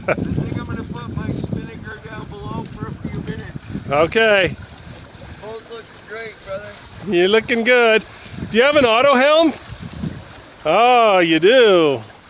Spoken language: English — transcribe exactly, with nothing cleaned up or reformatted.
think I'm going to put my spinnaker down below for a few minutes. Okay. Boat looks great, brother. You're looking good. Do you have an auto helm? Oh, you do.